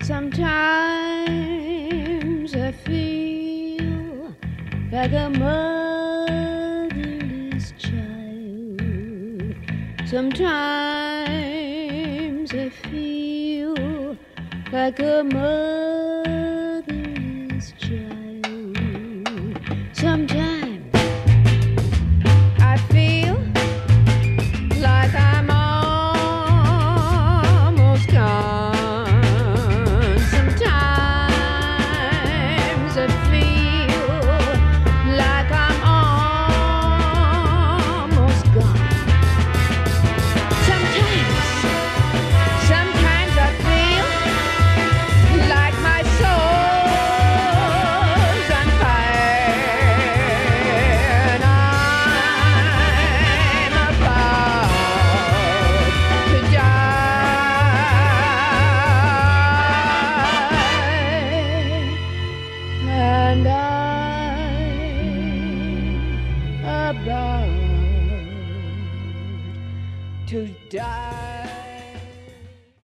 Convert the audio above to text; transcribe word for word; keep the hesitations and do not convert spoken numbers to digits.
Sometimes I feel like a motherless child. Sometimes I feel like a motherless child. Sometimes I feel like I'm almost gone. Sometimes I feel like I'm almost gone. Sometimes, sometimes I feel like my soul's on fire, and I'm about to die, and I'm about to die.